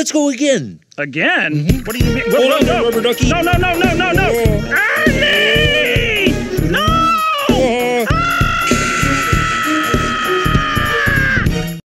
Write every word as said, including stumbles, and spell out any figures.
Let's go again. Again? Mm-hmm. What do you mean? Hold no, on, no. rubber ducky. No, no, no, no, no, no. Oh.